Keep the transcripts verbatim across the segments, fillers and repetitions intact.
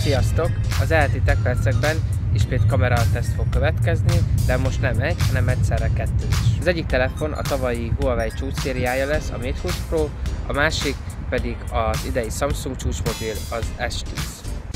Sziasztok! Az elmúlt percekben ismét kamerateszt fog következni, de most nem egy, hanem egyszerre kettő is. Az egyik telefon a tavalyi Huawei csúcsszériája lesz, a Mate húsz Pro, a másik pedig az idei Samsung csúcsmobil, az S tíz.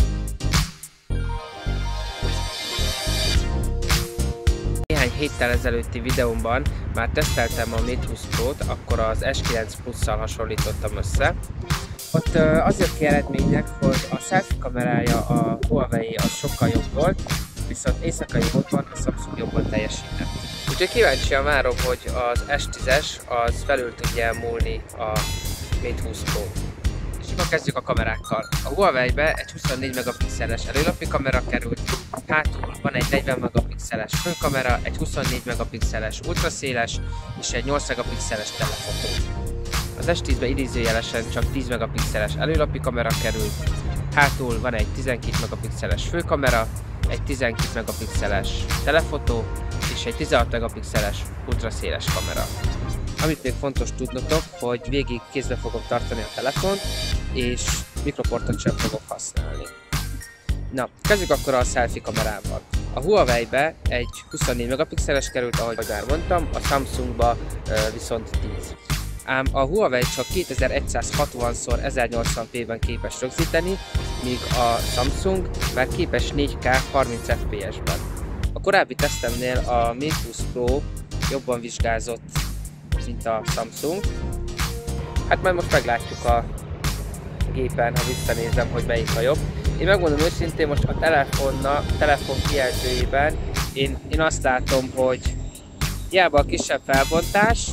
Néhány héttel ezelőtti videómban már teszteltem a Mate húsz Pro-t, akkor az S kilenc Plus-szal hasonlítottam össze. Ott az jött ki eredménynek, hogy a selfie kamerája a Huawei az sokkal jobb volt, viszont éjszakai módban a Samsung jobban teljesített. Úgyhogy kíváncsian várom, hogy az S tízes az felül tudja múlni a Mate húsz Pro. És akkor kezdjük a kamerákkal. A Huawei-be egy huszonnégy megapixeles előlapi kamera került, hátul van egy negyven megapixeles főkamera, egy huszonnégy megapixeles ultraszéles és egy nyolc megapixeles telefotó. Az S tízbe idézőjelesen csak tíz megapixeles előlapi kamera került, hátul van egy tizenkét megapixeles főkamera, egy tizenkét megapixeles telefotó és egy tizenhat megapixeles ultraszéles kamera. Amit még fontos tudnotok, hogy végig kézbe fogom tartani a telefont, és mikroportot sem fogok használni. Na, kezdjük akkor a selfie kamerával. A Huawei-be egy huszonnégy megapixeles került, ahogy már mondtam, a Samsungba viszont tíz. Ám a Huawei csak kétezer-százhatvan szor ezernyolcvan pé-ben képes rögzíteni, míg a Samsung már képes négy ká harminc ef pé es-ben. A korábbi tesztemnél a Mate húsz Pro jobban vizsgázott, mint a Samsung. Hát majd most meglátjuk a gépen, ha visszanézem, hogy melyik a jobb. Én megmondom őszintén, most a telefonna, telefon kijelzőjében én, én azt látom, hogy hiába a kisebb felbontás,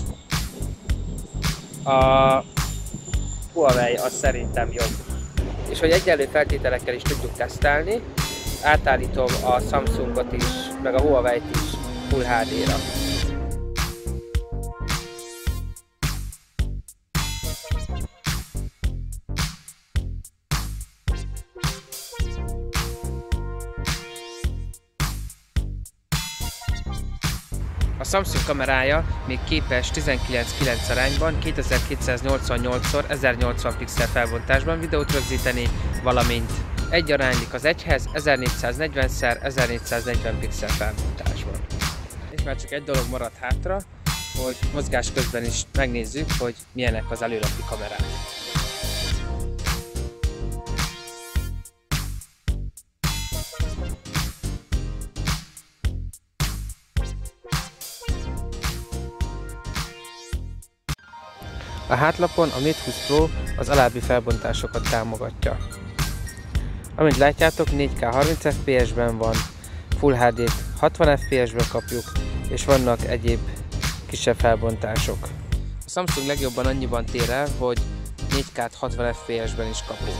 a Huawei az szerintem jobb. És hogy egyenlő feltételekkel is tudjuk tesztelni, átállítom a Samsungot is, meg a Huawei-t is Full há dé-ra. A Samsung kamerája még képes tizenkilenc kilenc arányban kétezer-kétszáznyolcvannyolc szor ezernyolcvan pixel felbontásban videót rögzíteni, valamint egy aránylik az egyhez ezernégyszáznegyven szer ezernégyszáznegyven pixel felbontásban. És már csak egy dolog maradt hátra, hogy mozgás közben is megnézzük, hogy milyenek az előlapi kamerák. A hátlapon a Mate húsz Pro az alábbi felbontásokat támogatja. Amint látjátok, négy ká harminc ef pé es-ben van, Full há dé-t hatvan ef pé es-ben kapjuk, és vannak egyéb kisebb felbontások. A Samsung legjobban annyiban tér el, hogy négy ká-t hatvan ef pé es-ben is kapunk.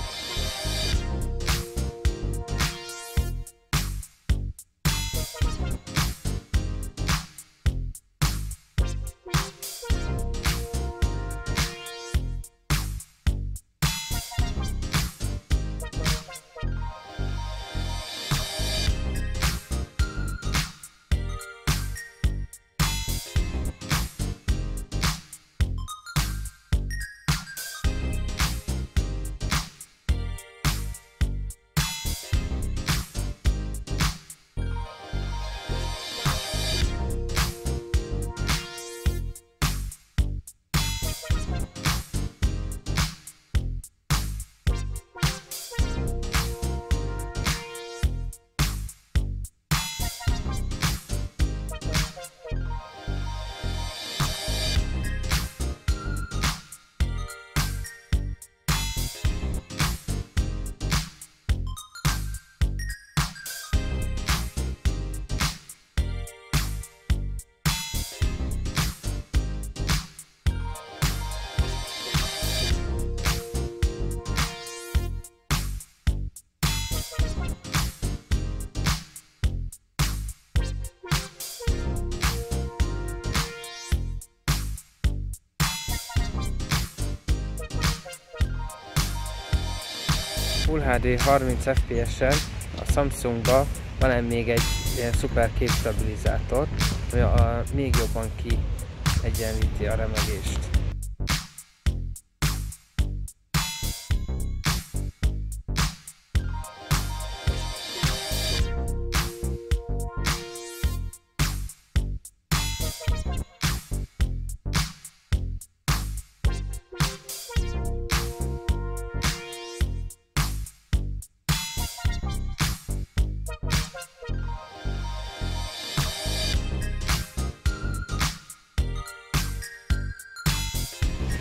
Full há dé harminc ef pé es-en a Samsungban van még egy ilyen szuper képstabilizátor, ami a, még jobban kiegyenlíti a remegést.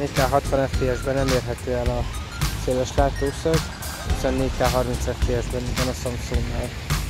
négy ká hatvan ef pé es-ben nem érhető el a széles látószög, viszont négy ká harminc ef pé es-ben van a Samsungnál.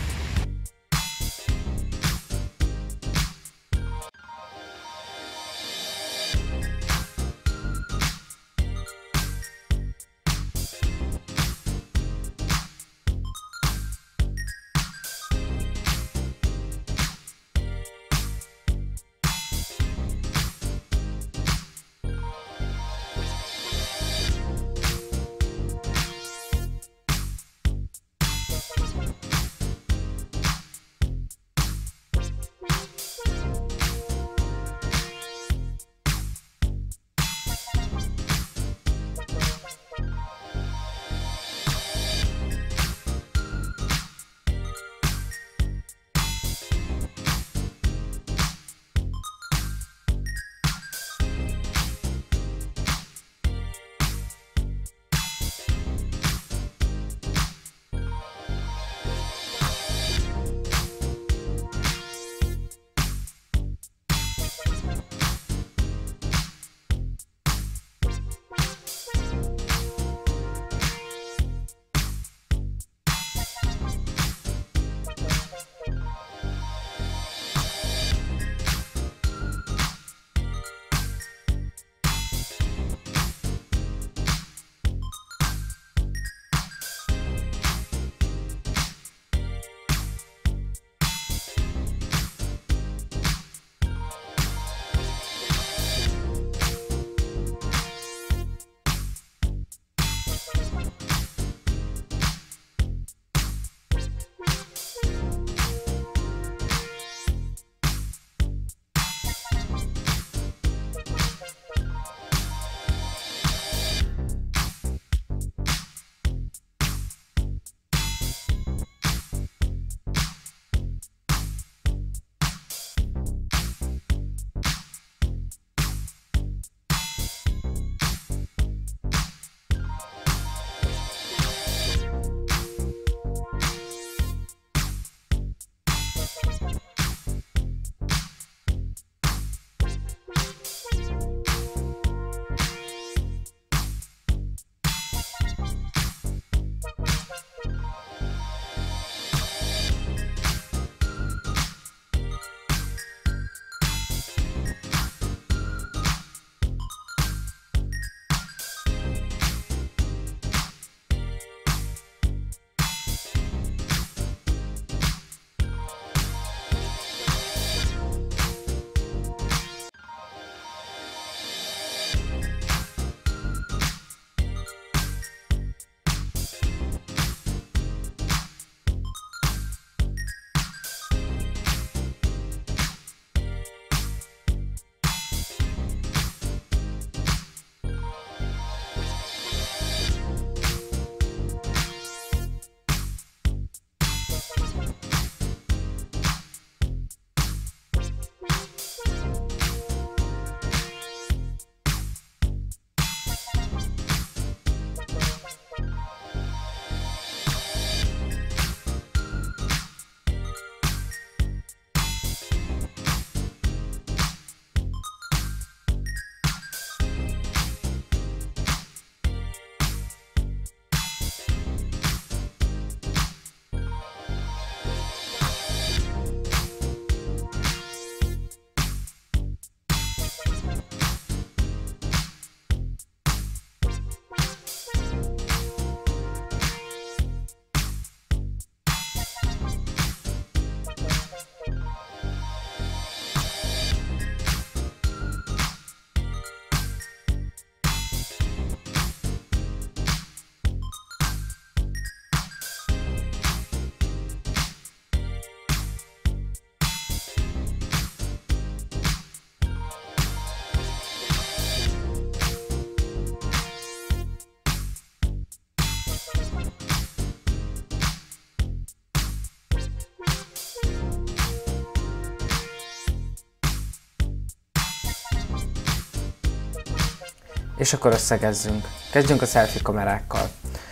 És akkor összegezzünk. Kezdjünk a selfie kamerákkal.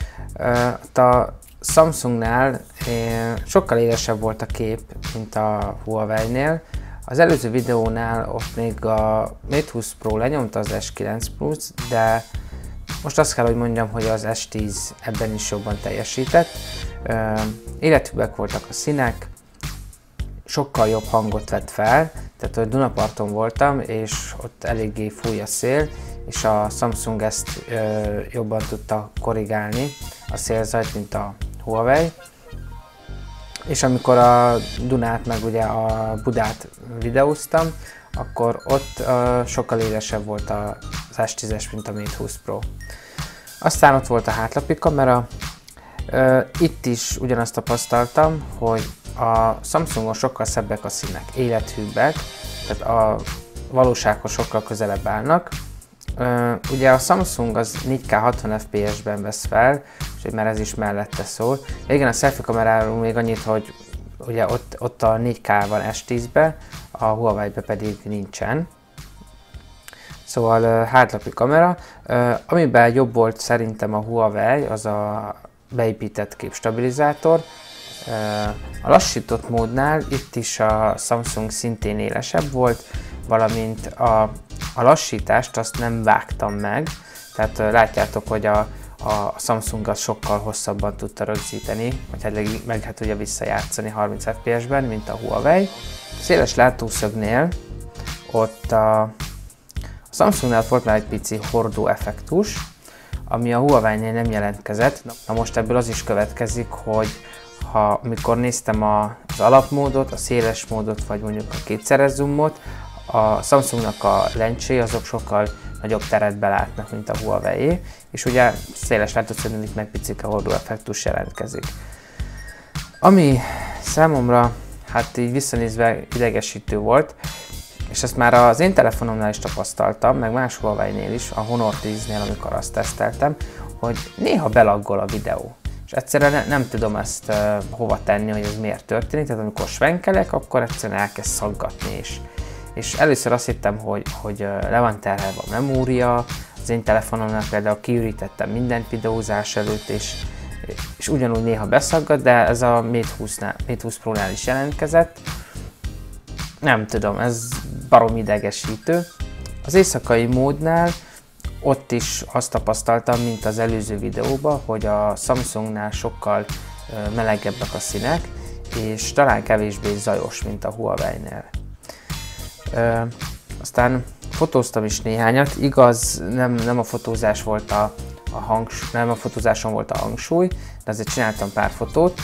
A Samsungnál sokkal élesebb volt a kép, mint a Huawei-nél. Az előző videónál ott még a Mate húsz Pro lenyomta az S kilenc Plus, de most azt kell, hogy mondjam, hogy az S tíz ebben is jobban teljesített. Életűbbek voltak a színek, sokkal jobb hangot vett fel, tehát hogy Dunaparton voltam, és ott eléggé fúj a szél, és a Samsung ezt ö, jobban tudta korrigálni, a szélzajt, mint a Huawei. És amikor a Dunát meg ugye a Budát videóztam, akkor ott ö, sokkal élesebb volt az S tízes, mint a Mate húsz Pro. Aztán ott volt a hátlapi kamera. Ö, itt is ugyanazt tapasztaltam, hogy a Samsungon sokkal szebbek a színek, élethűbbek, tehát a valósághoz sokkal közelebb állnak. Uh, ugye a Samsung az négy K hatvan F P S-ben vesz fel, és már ez is mellette szól. Ja, igen, a selfie kameráról még annyit, hogy ugye ott, ott a négy K van S tízbe, a Huawei-be pedig nincsen. Szóval uh, hátlapi kamera. Uh, amiben jobb volt szerintem a Huawei, az a beépített képstabilizátor. Uh, a lassított módnál itt is a Samsung szintén élesebb volt, valamint a, a lassítást azt nem vágtam meg, tehát uh, látjátok, hogy a, a Samsung az sokkal hosszabban tudta rögzíteni, vagy hát meg hát ugye visszajátszani harminc F P S-ben, mint a Huawei. Széles látószögnél ott a, a Samsungnál volt már egy pici hordó effektus, ami a Huawei-nél nem jelentkezett. Na most ebből az is következik, hogy ha amikor néztem a, az alapmódot, a széles módot, vagy mondjuk a kétszeres zoomot, a Samsungnak a lencséi azok sokkal nagyobb teret belátnak, mint a Huawei, és ugye széles látószögnél itt meg picike hordó effektus jelentkezik. Ami számomra, hát így visszanézve idegesítő volt, és ezt már az én telefonomnál is tapasztaltam, meg más Huawei-nél is, a Honor tíznél, amikor azt teszteltem, hogy néha belaggol a videó. És egyszerűen ne, nem tudom ezt uh, hova tenni, hogy ez miért történik, tehát amikor svenkelek, akkor egyszerűen elkezd szaggatni is. És először azt hittem, hogy, hogy uh, le van terhelve a memória, az én telefonomnál például kiürítettem mindent videózás előtt, és, és ugyanúgy néha beszaggat, de ez a Mate húsz Pro-nál is jelentkezett. Nem tudom, ez barom idegesítő. Az éjszakai módnál ott is azt tapasztaltam, mint az előző videóban, hogy a Samsungnál sokkal melegebbek a színek, és talán kevésbé zajos, mint a Huawei-nél. Aztán fotóztam is néhányat, igaz, nem, nem a fotózás volt a, a hangsúly, nem a fotózáson volt a hangsúly, de azért csináltam pár fotót.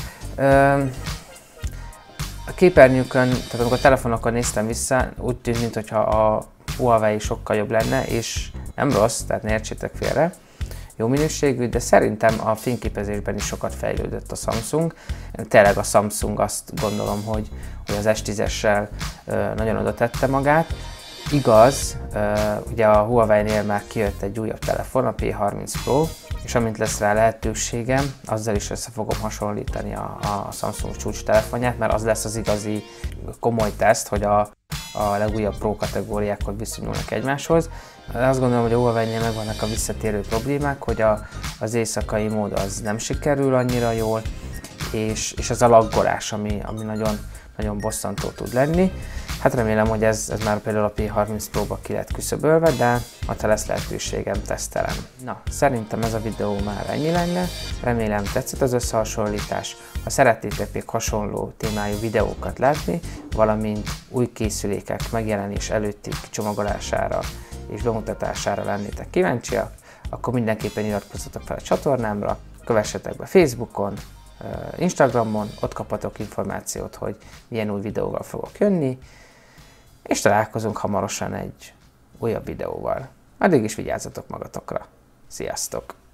A képernyőkön, tehát amikor a telefonokon néztem vissza, úgy tűnt, mintha a Huawei sokkal jobb lenne, és nem rossz, tehát ne értsétek félre, jó minőségű, de szerintem a fényképezésben is sokat fejlődött a Samsung. Tényleg a Samsung azt gondolom, hogy, hogy az S tízessel nagyon oda tette magát. Igaz, ugye a Huawei-nél már kijött egy újabb telefon, a P harminc Pro, és amint lesz rá lehetőségem, azzal is össze fogom hasonlítani a, a Samsung csúcs telefonját, mert az lesz az igazi komoly teszt, hogy a, a legújabb Pro kategóriákon viszonyulnak egymáshoz. Azt gondolom, hogy a Huawei-nél megvannak a visszatérő problémák, hogy a, az éjszakai mód az nem sikerül annyira jól, és, és az a laggolás, ami, ami nagyon, nagyon bosszantó tud lenni. Hát remélem, hogy ez, ez már például a P harminc Pro-ba ki lett küszöbölve, de ha lesz lehetőségem, tesztelem. Na, szerintem ez a videó már ennyi lenne, remélem tetszett az összehasonlítás. Ha szeretnétek még hasonló témájú videókat látni, valamint új készülékek megjelenés előtti csomagolására és bemutatására lennétek kíváncsiak, akkor mindenképpen iratkozzatok fel a csatornámra, kövessetek be Facebookon, Instagramon, ott kaphatok információt, hogy milyen új videóval fogok jönni, és találkozunk hamarosan egy újabb videóval. Addig is vigyázzatok magatokra. Sziasztok!